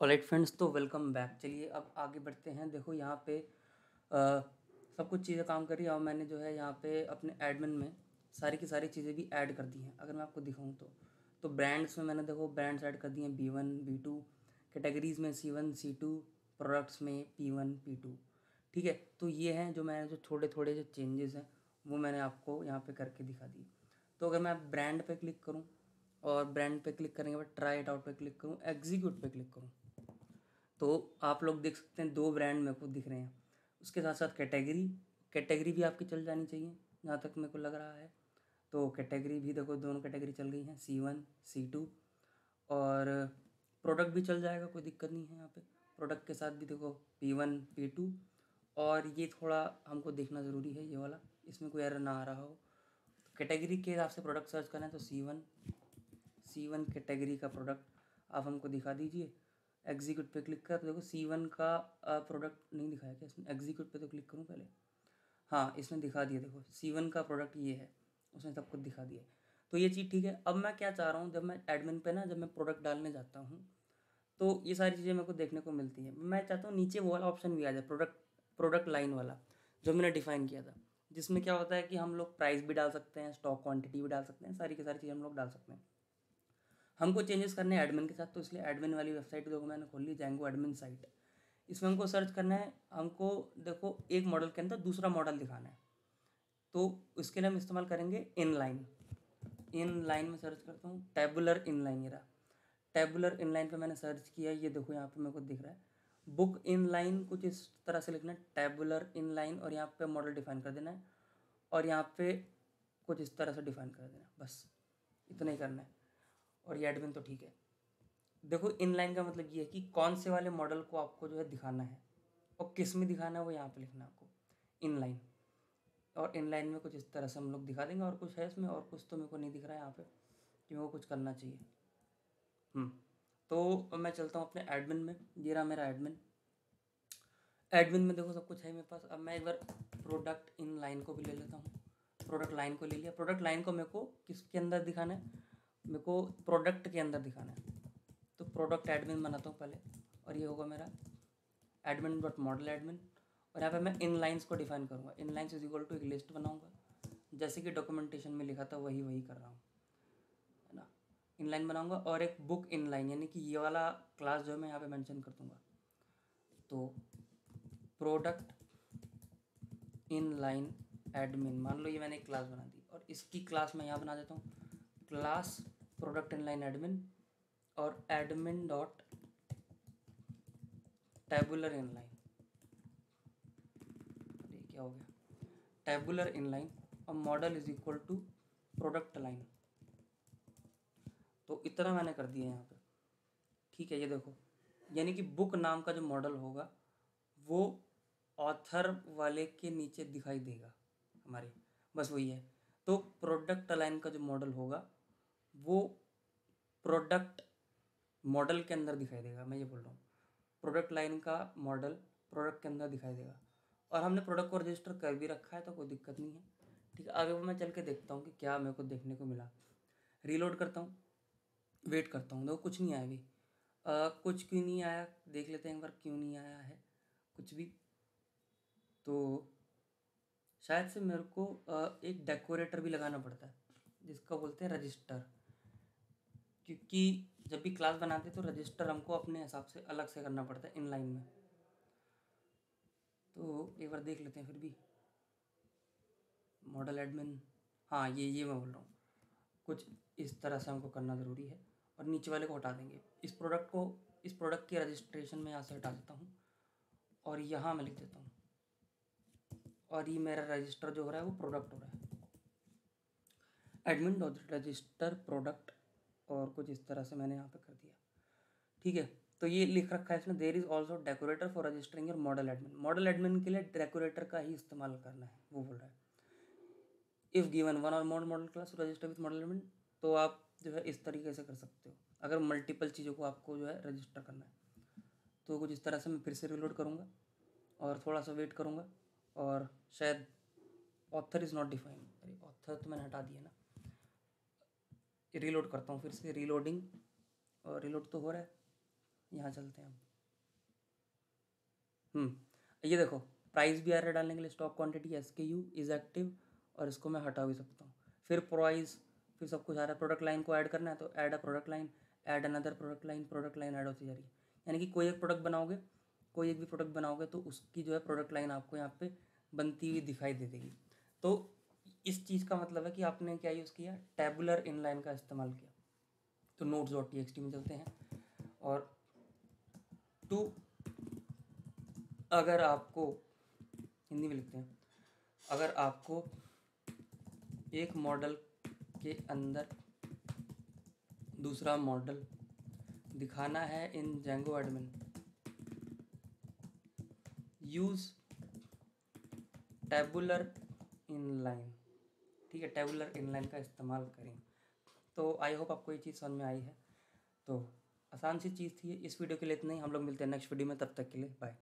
Alright friends, तो welcome back. चलिए अब आगे बढ़ते हैं। देखो यहाँ पे सब कुछ चीज़ें काम कर रही है और मैंने जो है यहाँ पे अपने एडमिन में सारी की सारी चीज़ें भी ऐड कर दी हैं। अगर मैं आपको दिखाऊँ तो ब्रांड्स में मैंने देखो ब्रांड्स ऐड कर दिए हैं B1 B2, कैटेगरीज़ में C1 C2, प्रोडक्ट्स में P1 P2। ठीक है, तो ये हैं जो मैंने जो थोड़े थोड़े जो चेंजेस हैं वो मैंने आपको यहाँ पे करके दिखा दी। तो अगर मैं ब्रांड पे क्लिक करूँ और ब्रांड पे क्लिक करने के बाद ट्राई इट आउट पे क्लिक करूँ, एग्जीक्यूट पे क्लिक करूँ, तो आप लोग देख सकते हैं 2 ब्रांड मेरे को दिख रहे हैं। उसके साथ साथ कैटेगरी भी आपकी चल जानी चाहिए जहाँ तक मेरे को लग रहा है। तो कैटेगरी भी देखो, दोनों कैटेगरी चल गई हैं, C1 C2। और प्रोडक्ट भी चल जाएगा, कोई दिक्कत नहीं है यहाँ पे। प्रोडक्ट के साथ भी देखो P1 P2। और ये थोड़ा हमको देखना ज़रूरी है, ये वाला इसमें कोई एरर ना आ रहा हो। तो कैटेगरी के हिसाब से प्रोडक्ट सर्च करना है तो C1 कैटेगरी का प्रोडक्ट आप हमको दिखा दीजिए। एग्जीक्यूट पे क्लिक कर, तो देखो C1 का प्रोडक्ट नहीं दिखाया क्या इसमें? एग्जीक्यूट पे तो क्लिक करूँ पहले। हाँ, इसने दिखा दिया, देखो C1 का प्रोडक्ट ये है, उसने सब कुछ दिखा दिया। तो ये चीज़ ठीक है। अब मैं क्या चाह रहा हूँ, जब मैं एडमिन पे ना, जब मैं प्रोडक्ट डालने जाता हूँ तो ये सारी चीज़ें मेरे को देखने को मिलती हैं। मैं चाहता हूँ नीचे वो वाला ऑप्शन भी आ जाए, प्रोडक्ट लाइन वाला, जो मैंने डिफ़ाइन किया था, जिसमें क्या होता है कि हम लोग प्राइस भी डाल सकते हैं, स्टॉक क्वांटिटी भी डाल सकते हैं, सारी की सारी चीज़ें हम लोग डाल सकते हैं। हमको चेंजेस करने हैं एडमिन के साथ, तो इसलिए एडमिन वाली वेबसाइट देखो मैंने खोल ली, जैंगो एडमिन साइट। इसमें हमको सर्च करना है, हमको देखो एक मॉडल के अंदर दूसरा मॉडल दिखाना है, तो उसके लिए हम इस्तेमाल करेंगे इनलाइन में सर्च करता हूँ, टैबुलर इनलाइन। ये रहा टैबुलर इनलाइन पे मैंने सर्च किया, ये देखो यहाँ पे मेरे को दिख रहा है बुक इनलाइन। कुछ इस तरह से लिखना है, टैबुलर इनलाइन, और यहाँ पे मॉडल डिफाइन कर देना है, और यहाँ पे कुछ इस तरह से डिफाइन कर देना है, बस इतना ही करना है। और ये एडमिन तो ठीक है। देखो इनलाइन का मतलब ये है कि कौन से वाले मॉडल को आपको जो है दिखाना है और किस में दिखाना है, वो यहाँ पे लिखना है आपको, इनलाइन। और इनलाइन में कुछ इस तरह से हम लोग दिखा देंगे। और कुछ है इसमें, और कुछ तो मेरे को नहीं दिख रहा है यहाँ पे कि मेरे को कुछ करना चाहिए। तो मैं चलता हूँ अपने एडमिन में। ये रहा मेरा एडमिन। एडमिन में देखो सब कुछ है मेरे पास। अब मैं एक बार प्रोडक्ट इन लाइन को भी ले लेता हूँ। प्रोडक्ट लाइन को ले लिया। प्रोडक्ट लाइन को मेरे को किसके अंदर दिखाना है? मेरे को प्रोडक्ट के अंदर दिखाना है। तो प्रोडक्ट एडमिन बनाता हूँ पहले, और ये होगा मेरा एडमिन डॉट मॉडल एडमिन। और यहाँ पे मैं इन लाइन्स को डिफाइन करूँगा। In lines is equal to एक लिस्ट बनाऊँगा, जैसे कि डॉक्यूमेंटेशन में लिखा था वही कर रहा हूँ, है ना। इनलाइन बनाऊंगा और एक बुक इनलाइन, यानी कि ये वाला क्लास जो है मैं यहाँ पे मेंशन कर दूंगा। तो प्रोडक्ट इनलाइन एडमिन, मान लो ये मैंने एक क्लास बना दी, और इसकी क्लास मैं यहाँ बना देता हूँ, क्लास प्रोडक्ट इनलाइन एडमिन, और एडमिन डॉट टैबुलर इनलाइन। ये क्या हो गया? टैबुलर इनलाइन, और model is equal to product line. तो इतना मैंने कर दिया यहाँ पे, ठीक है। ये देखो, यानी कि बुक नाम का जो मॉडल होगा वो ऑथर वाले के नीचे दिखाई देगा हमारे, बस वही है। तो प्रोडक्ट लाइन का जो मॉडल होगा वो प्रोडक्ट मॉडल के अंदर दिखाई देगा। मैं ये बोल रहा हूँ, प्रोडक्ट लाइन का मॉडल प्रोडक्ट के अंदर दिखाई देगा। और हमने प्रोडक्ट को रजिस्टर कर भी रखा है, तो कोई दिक्कत नहीं है। ठीक है, आगे मैं चल के देखता हूँ कि क्या मेरे को देखने को मिला। रीलोड करता हूँ, वेट करता हूँ, देखो कुछ नहीं आया अभी। कुछ क्यों नहीं आया, देख लेते हैं एक बार क्यों नहीं आया है कुछ भी। तो शायद से मेरे को एक डेकोरेटर भी लगाना पड़ता है, जिसका बोलते हैं रजिस्टर। क्योंकि जब भी क्लास बनाते हैं तो रजिस्टर हमको अपने हिसाब से अलग से करना पड़ता है इनलाइन में। तो एक बार देख लेते हैं फिर भी। मॉडल एडमिन, हाँ ये मैं बोल रहा हूँ, कुछ इस तरह से हमको करना ज़रूरी है। और नीचे वाले को हटा देंगे। इस प्रोडक्ट की रजिस्ट्रेशन में यहाँ से हटा देता हूँ, और यहाँ मैं लिख देता हूँ, और ये मेरा रजिस्टर जो हो रहा है वो प्रोडक्ट हो रहा है, एडमिन डॉट रजिस्टर प्रोडक्ट। और कुछ इस तरह से मैंने यहाँ पे कर दिया, ठीक है। तो ये लिख रखा है इसमें, there is also decorator for registering your model admin. Model admin के लिए डेकोरेटर का ही इस्तेमाल करना है, वो बोल रहा है। If given one or more model class register with model admin, तो आप जो है इस तरीके से कर सकते हो अगर मल्टीपल चीज़ों को आपको जो है रजिस्टर करना है। तो कुछ इस तरह से मैं फिर से रिलोड करूँगा और थोड़ा सा वेट करूँगा, और शायद ऑथर इज़ नॉट डिफाइंड, अरे ऑथर तो मैंने हटा दिया ना। रिलोड करता हूँ फिर से, रीलोडिंग, और रिलोड तो हो रहा है। यहाँ चलते हैं अब। ये देखो प्राइस भी आ रहा है डालने के लिए, stock quantity SKU is active, और इसको मैं हटा भी सकता हूँ। फिर प्राइस, फिर सब कुछ आ रहा है। प्रोडक्ट लाइन को ऐड करना है तो add a product line, add another product line add होती जा रही है। यानी कि कोई एक प्रोडक्ट बनाओगे, कोई एक भी प्रोडक्ट बनाओगे तो उसकी जो है प्रोडक्ट लाइन आपको यहाँ पे बनती हुई दिखाई दे देगी। तो इस चीज़ का मतलब है कि आपने क्या यूज़ किया, टैबुलर इनलाइन का इस्तेमाल किया। तो notes.txt में चलते हैं और टू, अगर आपको हिंदी में लिखते हैं, अगर आपको एक मॉडल के अंदर दूसरा मॉडल दिखाना है in Django admin, use tabular inline. ठीक है, टैबुलर इनलाइन का इस्तेमाल करें। तो आई होप आपको ये चीज़ समझ में आई है। तो आसान सी चीज़ थी। इस वीडियो के लिए इतना ही, हम लोग मिलते हैं नेक्स्ट वीडियो में, तब तक के लिए बाय।